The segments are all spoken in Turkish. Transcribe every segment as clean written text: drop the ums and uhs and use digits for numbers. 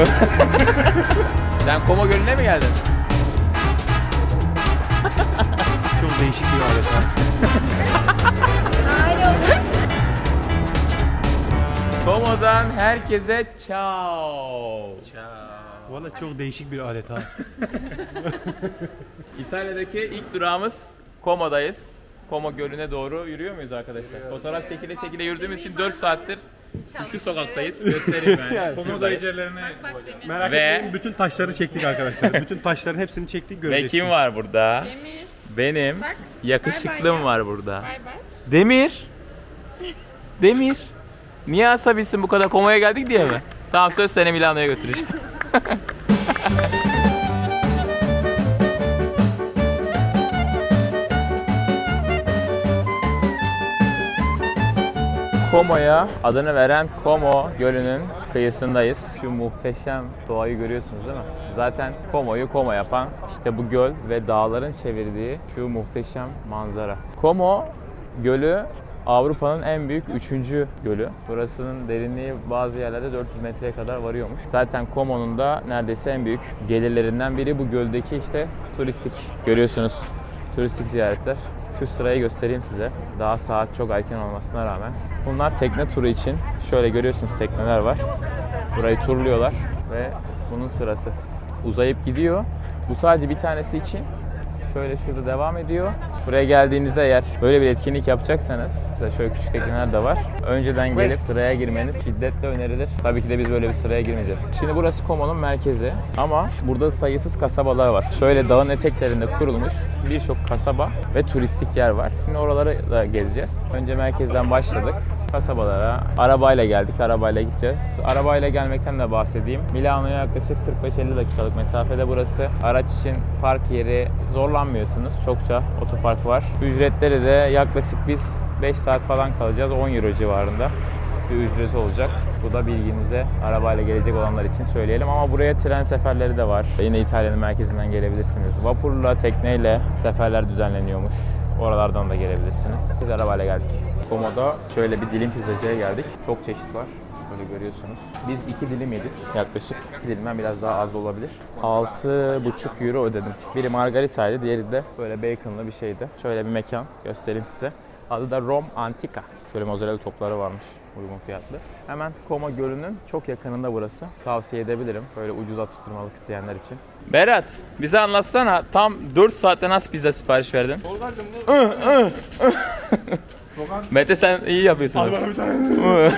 Sen Como Gölü'ne mi geldin? Çok değişik bir alet ha. Como'dan herkese ciao. Valla çok değişik bir alet ha. İtalya'daki ilk durağımız Como'dayız. Como Gölü'ne doğru yürüyor muyuz arkadaşlar? Fotoğraf çekile yürüdüğümüz için 4 saattir şu sokaktayız. Göstereyim yani. Como dayıcılarını merak etmeyin, bütün taşları çektik arkadaşlar. Bütün taşların hepsini çektik, Ve göreceksiniz. kim var burada? Demir. Benim Bak, yakışıklım var burada. Bay bay. Demir. Demir. Niye asabilsin bu kadar? Como'ya geldik diye mi? Tamam, söz seni Milano'ya götüreceğim. Como'ya adını veren Como Gölü'nün kıyısındayız. Şu muhteşem doğayı görüyorsunuz değil mi? Zaten Como'yu Como yapan işte bu göl ve dağların çevirdiği şu muhteşem manzara. Como Gölü Avrupa'nın en büyük 3. gölü. Burasının derinliği bazı yerlerde 400 metreye kadar varıyormuş. Zaten Como'nun da neredeyse en büyük gelirlerinden biri bu göldeki işte turistik. Görüyorsunuz, turistik ziyaretler. Şu sırayı göstereyim size. Daha saat çok erken olmasına rağmen. Bunlar tekne turu için. Şöyle görüyorsunuz, tekneler var. Burayı turluyorlar ve bunun sırası. Uzayıp gidiyor. Bu sadece bir tanesi için. Şöyle şurada devam ediyor. Buraya geldiğinizde eğer böyle bir etkinlik yapacaksanız, mesela şöyle küçük tekneler de var. Önceden gelip sıraya girmeniz şiddetle önerilir. Tabii ki de biz böyle bir sıraya girmeyeceğiz. Şimdi burası Como'nun merkezi ama burada sayısız kasabalar var. Şöyle dağın eteklerinde kurulmuş birçok kasaba ve turistik yer var. Şimdi oraları da gezeceğiz. Önce merkezden başladık. Kasabalara arabayla geldik, arabayla gideceğiz. Arabayla gelmekten de bahsedeyim. Milano'ya yaklaşık 45-50 dakikalık mesafede burası. Araç için park yeri zorlanmıyorsunuz. Çokça otopark var. Ücretleri de yaklaşık biz 5 saat falan kalacağız. 10 euro civarında bir ücret olacak. Bu da bilginize, arabayla gelecek olanlar için söyleyelim. Ama buraya tren seferleri de var. Yine İtalya'nın merkezinden gelebilirsiniz. Vapurla, tekneyle seferler düzenleniyormuş. Oralardan da gelebilirsiniz. Biz arabayla geldik. Como'da şöyle bir dilim pizzacıya geldik. Çok çeşit var. Böyle görüyorsunuz. Biz 2 dilim yedik yaklaşık. 2 dilimden biraz daha az olabilir. 6,5 euro ödedim. Biri margaritaydı, diğeri de böyle baconlı bir şeydi. Şöyle bir mekan göstereyim size. Adı da Rom Antica. Şöyle mozzarella topları varmış. Uygun fiyatlı. Hemen Como Gölü'nün çok yakınında burası. Tavsiye edebilirim. Böyle ucuz atıştırmalık isteyenler için. Berat, bize anlatsana. Tam 4 saatte nasıl pizza sipariş verdin? Mete, sen iyi yapıyorsun. Al bana bir tane.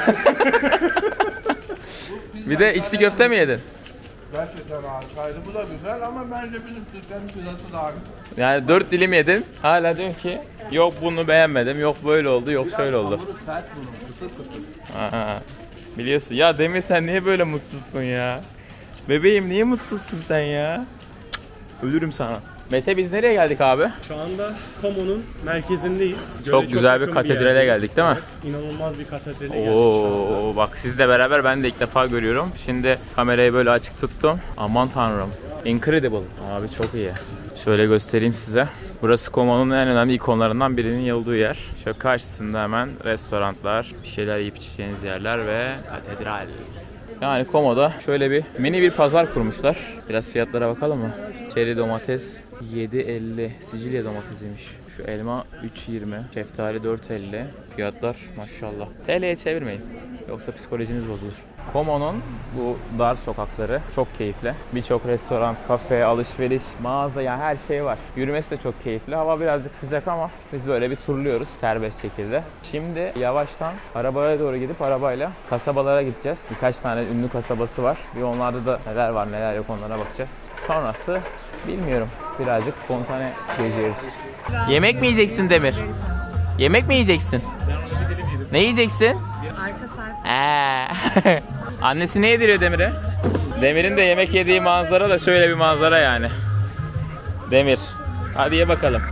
Bir de içli köfte mi yedin? Gerçekten harikaydı. Bu da güzel ama bence bizim Türklerin pizzası daha güzel. Yani 4 dilim yedin. Hala diyorsun ki yok bunu beğenmedim, yok böyle oldu, yok şöyle oldu. Hamuru sert bunun, kıtır kıtır. Aa, biliyorsun. Ya Demir, sen niye böyle mutsuzsun ya? Bebeğim, niye mutsuzsun sen ya? Ölürüm sana. Mete, biz nereye geldik abi? Şu anda Como'nun merkezindeyiz. Göle Çok güzel bir yakın katedrale yerdeyiz. geldik değil mi? Evet, İnanılmaz bir katedrale geldik şu anda. Oo, bak sizle beraber ben de ilk defa görüyorum. Şimdi kamerayı böyle açık tuttum. Aman tanrım. Incredible. Abi çok iyi. Şöyle göstereyim size. Burası Como'nun en önemli ikonlarından birinin olduğu yer. Şöyle karşısında hemen restoranlar, bir şeyler yiyip içeceğiniz yerler ve katedral. Yani Como'da şöyle bir mini bir pazar kurmuşlar. Biraz fiyatlara bakalım mı? Çeri domates 7.50. Sicilya domatesiymiş. Şu elma 3.20. Şeftali 4.50. Fiyatlar maşallah. TL'ye çevirmeyin. Yoksa psikolojiniz bozulur. Como'nun bu dar sokakları çok keyifli. Birçok restoran, kafe, alışveriş, mağaza, yani her şey var. Yürümesi de çok keyifli. Hava birazcık sıcak ama biz böyle bir turluyoruz serbest şekilde. Şimdi yavaştan arabaya doğru gidip arabayla kasabalara gideceğiz. Birkaç tane ünlü kasabası var. Bir onlarda da neler var neler yok onlara bakacağız. Sonrası bilmiyorum. Birazcık spontane geziyoruz. Yemek mi yiyeceksin Demir? Yemek mi yiyeceksin? Ne yiyeceksin? Arka saat. Annesi ne yediriyor Demir'e? Demir'in de yemek yediği manzara da şöyle bir manzara yani. Demir, hadi ye bakalım.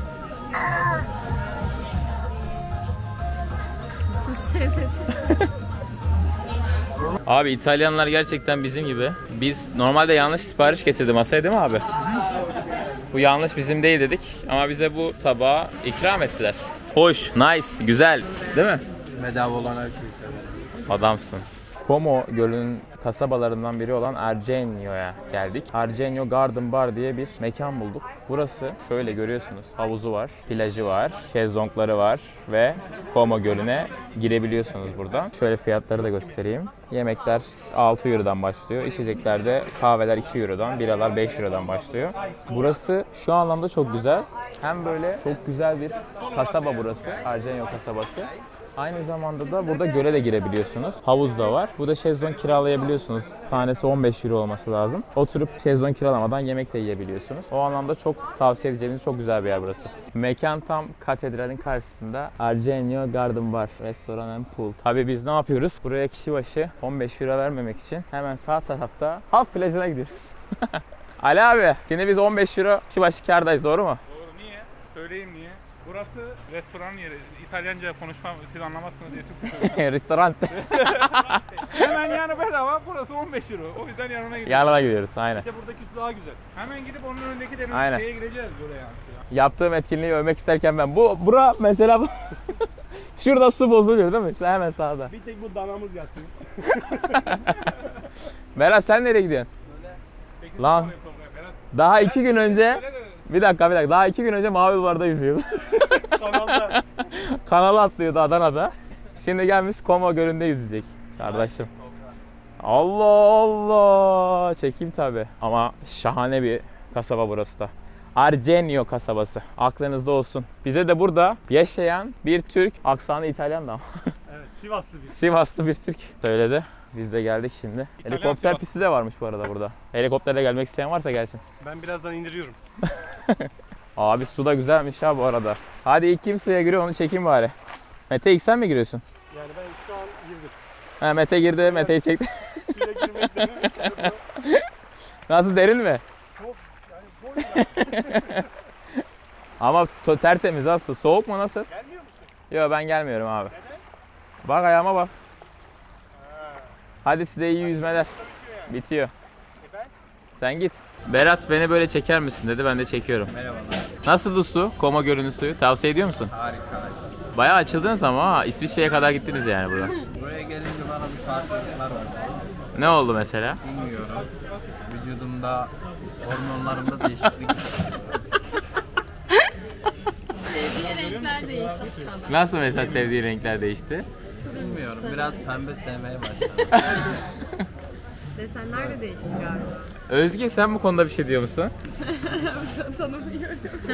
Abi İtalyanlar gerçekten bizim gibi. Biz normalde yanlış sipariş getirdi masaya, değil mi abi? Bu yanlış, bizim değil dedik ama bize bu tabağı ikram ettiler. Hoş, nice, güzel, değil mi? Bedava olan her şeyi severim. Adamsın. Como Gölü'nün kasabalarından biri olan Argenio'ya geldik. Argenio Garden Bar diye bir mekan bulduk. Burası şöyle görüyorsunuz. Havuzu var, plajı var, şezlongları var ve Como Gölü'ne girebiliyorsunuz buradan. Şöyle fiyatları da göstereyim. Yemekler 6 Euro'dan başlıyor. İçeceklerde kahveler 2 Euro'dan, biralar 5 Euro'dan başlıyor. Burası şu anlamda çok güzel. Hem böyle çok güzel bir kasaba burası. Argenio kasabası. Aynı zamanda da burada göle de girebiliyorsunuz. Havuz da var. Burada şezlong kiralayabiliyorsunuz. Tanesi 15 euro olması lazım. Oturup şezlong kiralamadan yemek de yiyebiliyorsunuz. O anlamda çok tavsiye edeceğimiz çok güzel bir yer burası. Mekan tam katedralin karşısında Argenio Garden Bar, Restoran and Pool. Tabii biz ne yapıyoruz? Buraya kişi başı 15 euro vermemek için hemen sağ tarafta halk plajına gidiyoruz. Ali abi, şimdi biz 15 euro kişi başı kârdayız, doğru mu? Doğru, niye? Söyleyeyim niye? Burası restoran yeri. İtalyanca konuşmam siz anlamazsınız diye Türkçe söylüyorum. Restoran. Hemen yanı bedava, burası 15 euro. O yüzden yanına gidiyoruz. Yanına gidiyoruz, aynen. İşte buradakisi daha güzel. Hemen gidip onun önündeki derin Aynen. şeye gideceğiz oraya. Yaptığım etkinliği övmek isterken ben bura mesela şurada su bozuluyor değil mi? İşte hemen sağda. Bir tek bu danamız yatıyor. Berat sen nereye gidiyorsun? Lan daha 2 gün önce bir dakika daha 2 gün önce Mavi Duvar'da yüzüyordu. Kanalda. Kanalı atlıyordu Adana'da. Şimdi gelmiş Como Gölü'nde yüzecek kardeşim. Allah Allah, çekeyim tabi. Ama şahane bir kasaba burası da. Argenio kasabası. Aklınızda olsun. Bize de burada yaşayan bir Türk, aksanı İtalyan da ama. Evet, Sivaslı biz. Sivaslı bir Türk söyledi. Biz de geldik şimdi. Helikopter Sivas. pisti de varmış bu arada burada. Helikopterle gelmek isteyen varsa gelsin. Ben birazdan indiriyorum. Abi su da güzelmiş ya bu arada. Hadi ilk kim suya giriyor onu çekeyim bari. Mete ilk sen mi giriyorsun? Yani ben şu an girdim. Ha, Mete girdi, Mete'yi çekti. Suya girmek denemek istedim. Nasıl, derin mi? Çok yani boyunca. Ama tertemiz ha su. Soğuk mu, nasıl? Gelmiyor musun? Yok, ben gelmiyorum abi. Neden? Bak ayağıma bak. Ha. Hadi size iyi yüzmeler. Yani. Bitiyor. Ben? Sen git. Berat beni böyle çeker misin dedi, ben de çekiyorum. Merhabalar. Nasıldı su? Como Gölü'nün suyu. Tavsiye ediyor musun? Harika. Bayağı açıldınız ama ha. İsviçre'ye kadar gittiniz yani burada. Buraya gelince bana bir farklılıklar oldu. Ne oldu mesela? Bilmiyorum. Vücudumda, hormonlarımda değişiklik hissediyorum. Sevdiği renkler değişmiş sana. Nasıl mesela sevdiği renkler değişti? Bilmiyorum. Biraz pembe sevmeye başladım. Desenler de değişti galiba. Özge, sen bu konuda bir şey diyor musun? Tanımıyorum.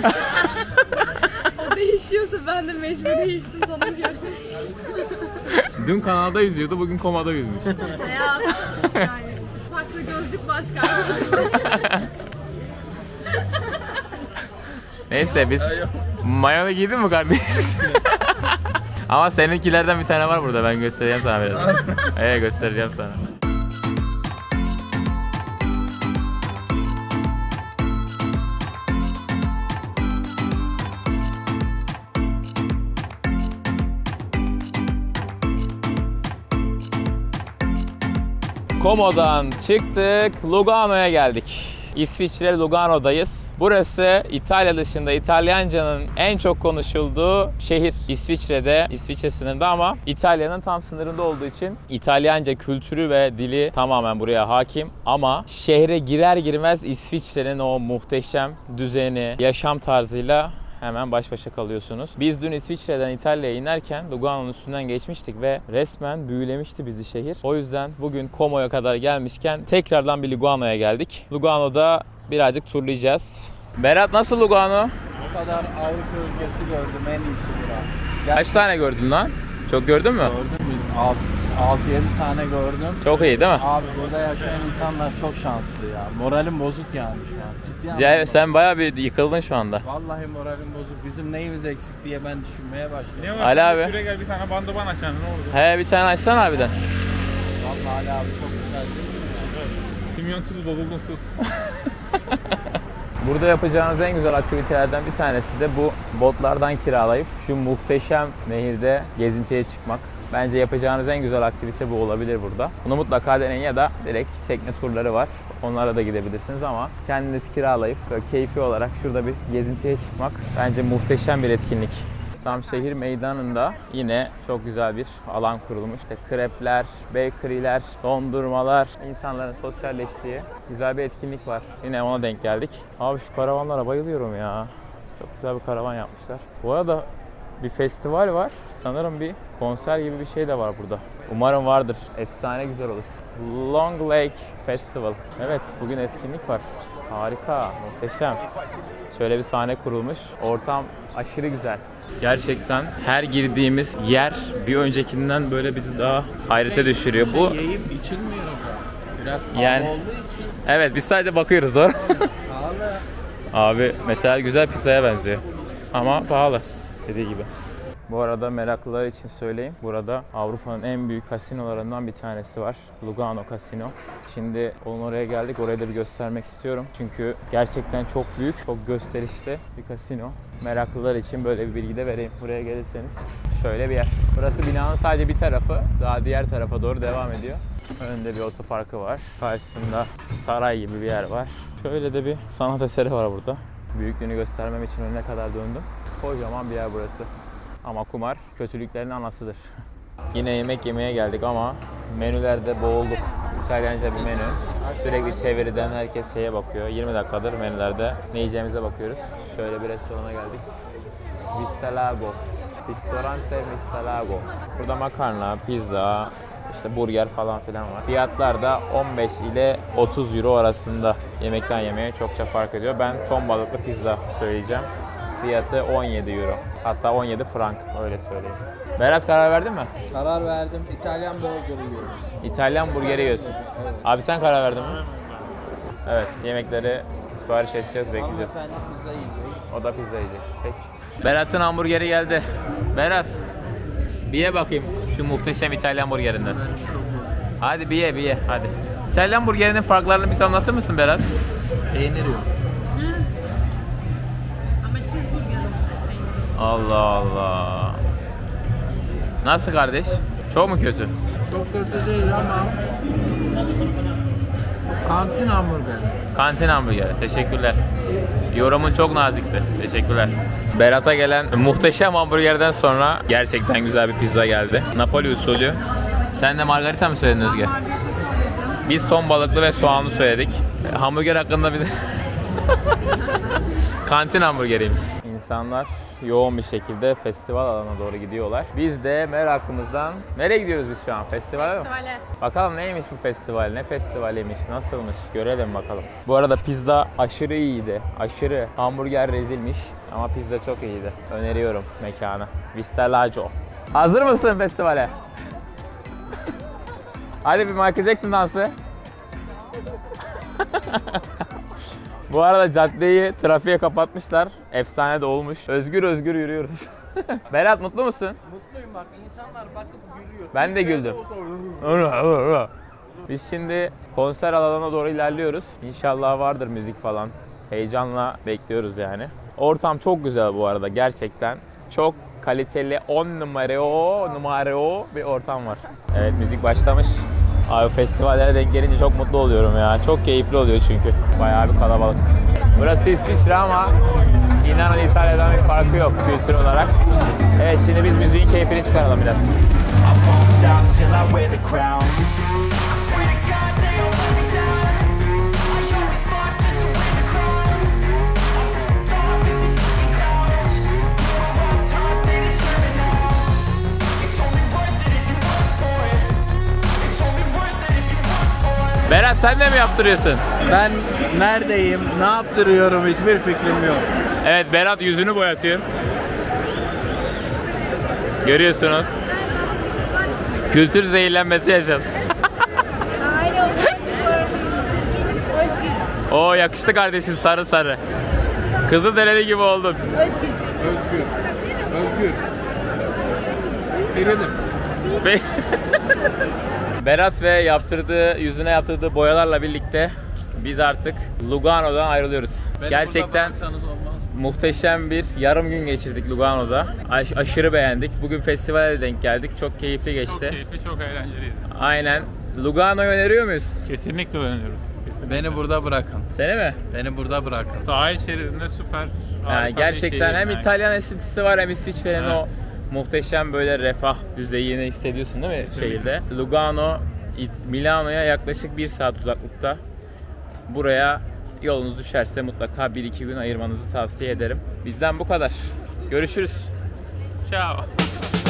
O değişiyorsa ben de mecbur değiştim, tanımıyorum. Dün kanalda yüzüyordu, bugün komada yüzmüş. Hayat yani taktığı gözlük başka. Neyse biz mayonu giydin mi kardeş? Ama seninkilerden bir tane var burada, ben göstereceğim sana biraz. Evet, göstereceğim sana. Como'dan çıktık, Lugano'ya geldik. İsviçre Lugano'dayız. Burası İtalya dışında İtalyancanın en çok konuşulduğu şehir. İsviçre'de, İsviçre sınırında ama İtalya'nın tam sınırında olduğu için İtalyanca kültürü ve dili tamamen buraya hakim. Ama şehre girer girmez İsviçre'nin o muhteşem düzeni, yaşam tarzıyla hemen baş başa kalıyorsunuz. Biz dün İsviçre'den İtalya'ya inerken Lugano'nun üstünden geçmiştik ve resmen büyülemişti bizi şehir. O yüzden bugün Como'ya kadar gelmişken tekrardan bir Lugano'ya geldik. Lugano'da birazcık turlayacağız. Berat, nasıl Lugano? O kadar Avrupa ülkesi gördüm. En iyisi bura. Kaç tane gördün lan? Çok gördün mü? Gördüm mü? 6-7 tane gördüm. Çok iyi değil mi? Abi burada yaşayan insanlar çok şanslı ya. Moralim bozuk yani şu an. Ciddi anlamda. Sen bayağı bir yıkıldın şu anda. Vallahi moralim bozuk. Bizim neyimiz eksik diye ben düşünmeye başladım. Ne var? Ali abi. Şuraya gel bir tane bandıban açalım, ne oldu? He, bir tane açsana harbiden. Vallahi Ali abi çok güzel değil mi? Kimyon tuzu, bozuldun sus. Burada yapacağınız en güzel aktivitelerden bir tanesi de bu botlardan kiralayıp şu muhteşem nehirde gezintiye çıkmak. Bence yapacağınız en güzel aktivite bu olabilir burada. Bunu mutlaka deneyin ya da direkt tekne turları var. Onlara da gidebilirsiniz ama kendiniz kiralayıp böyle keyfi olarak şurada bir gezintiye çıkmak bence muhteşem bir etkinlik. Tam şehir meydanında yine çok güzel bir alan kurulmuş. İşte krepler, bakery'ler, dondurmalar, insanların sosyalleştiği güzel bir etkinlik var. Yine ona denk geldik. Abi şu karavanlara bayılıyorum ya. Çok güzel bir karavan yapmışlar. Bu arada bir festival var. Sanırım bir konser gibi bir şey de var burada. Umarım vardır. Efsane güzel olur. Long Lake Festival. Evet, bugün etkinlik var. Harika, muhteşem. Şöyle bir sahne kurulmuş. Ortam aşırı güzel. Gerçekten her girdiğimiz yer bir öncekinden böyle bizi daha hayrete düşürüyor. Bu Yiyip içilmiyor. Biraz pahalı yani olduğu için evet, biz sadece bakıyoruz doğru. pahalı. Abi mesela güzel pizzaya benziyor. Ama pahalı dediği gibi. Bu arada meraklılar için söyleyeyim. Burada Avrupa'nın en büyük kasinolarından bir tanesi var. Lugano Casino. Şimdi onun oraya geldik. Orayı da bir göstermek istiyorum. Çünkü gerçekten çok büyük, çok gösterişli bir kasino. Meraklılar için böyle bir bilgi de vereyim. Buraya gelirseniz şöyle bir yer. Burası binanın sadece bir tarafı. Daha diğer tarafa doğru devam ediyor. Önünde bir otoparkı var. Karşısında saray gibi bir yer var. Şöyle de bir sanat eseri var burada. Büyüklüğünü göstermem için önüne kadar döndüm. Kocaman bir yer burası. Ama kumar kötülüklerin anasıdır. Yine yemek yemeye geldik ama menülerde boğulduk. İtalyanca bir menü. Sürekli çeviriden herkes şeye bakıyor. 20 dakikadır menülerde ne yiyeceğimize bakıyoruz. Şöyle bir restorana geldik. Vista Lago. Ristorante Vista Lago. Burada makarna, pizza, işte burger falan filan var. Fiyatlar da 15 ile 30 euro arasında. Yemekten yemeğe çokça fark ediyor. Ben ton balıklı pizza söyleyeceğim. Fiyatı 17 euro. Hatta 17 frank, öyle söyleyeyim. Berat, karar verdin mi? Karar verdim. İtalyan burgeri yiyorum. İtalyan burgeri yiyorsun. Evet. Abi sen karar verdin mi? Evet, yemekleri sipariş edeceğiz, bekleyeceğiz. Hanımefendi pizza yiyecek. O da pizza yiyecek. Peki. Berat'ın hamburgeri geldi. Berat, bir ye bakayım şu muhteşem İtalyan burgerinden. Hadi bir ye, hadi. İtalyan burgerinin farklarını bize anlatır mısın Berat? Peynir yok. Ama cheeseburger o. Allah Allah. Nasıl kardeş? Çok mu kötü? Çok kötü değil ama kantin hamburgeri. Kantin hamburgeri. Teşekkürler. Yorumun çok nazikti. Teşekkürler. Berat'a gelen muhteşem hamburgerden sonra gerçekten güzel bir pizza geldi. Napoli usulü. Sen de margarita mı söyledin Özge? Margarita söyledim. Biz ton balıklı ve soğanlı söyledik. Hamburger hakkında bir de kantin hamburgeriymiş. İnsanlar yoğun bir şekilde festival alanına doğru gidiyorlar. Biz de merakımızdan... Nereye gidiyoruz biz şu an? Festivale mi? Festivale. Bakalım neymiş bu festival, ne festivaliymiş, nasılmış görelim bakalım. Bu arada pizza aşırı iyiydi, aşırı. Hamburger rezilmiş ama pizza çok iyiydi. Öneriyorum mekanı. Vista Lago. Hazır mısın festivale? Hadi bir Michael Jackson dansı. Bu arada caddeyi trafiğe kapatmışlar. Efsane de olmuş. Özgür özgür yürüyoruz. Berat, mutlu musun? Mutluyum bak, insanlar bakıp gülüyor. Ben de güldüm. Biz şimdi konser alanına doğru ilerliyoruz. İnşallah vardır müzik falan. Heyecanla bekliyoruz yani. Ortam çok güzel bu arada gerçekten. Çok kaliteli 10 numara bir ortam var. Evet, müzik başlamış. Abi festivallere denk gelince çok mutlu oluyorum ya. Çok keyifli oluyor çünkü. Bayağı bir kalabalık. Burası İsviçre ama inanın İtalya'dan bir farkı yok kültür olarak. Evet, şimdi biz müziğin keyfini çıkaralım biraz. Berat, sen de mi yaptırıyorsun? Ben neredeyim, ne yaptırıyorum hiçbir fikrim yok. Evet, Berat yüzünü boyatıyor. Görüyorsunuz. Kültür zehirlenmesi yaşadı. Aynen. Hoş geldin. Oo, yakıştı kardeşim, sarı sarı. Kızılderili gibi oldun. Hoş geldin. Özgür. Biridim. Berat ve yüzüne yaptırdığı boyalarla birlikte biz artık Lugano'dan ayrılıyoruz. Gerçekten muhteşem bir yarım gün geçirdik Lugano'da. Aşırı beğendik. Bugün festivale denk geldik. Çok keyifli geçti. Çok keyifli, çok eğlenceliydi. Aynen. Lugano'yu öneriyor muyuz? Kesinlikle öneriyoruz. Kesinlikle. Beni burada bırakın. Seni mi? Beni burada bırakın. Sahil şeridinde süper Yani gerçekten hem İtalyan esintisi var hem İsviçre'nin Evet. o muhteşem böyle refah düzeyini hissediyorsun değil mi şehirde? Lugano, Milano'ya yaklaşık 1 saat uzaklıkta. Buraya yolunuz düşerse mutlaka 1-2 gün ayırmanızı tavsiye ederim. Bizden bu kadar. Görüşürüz. Ciao.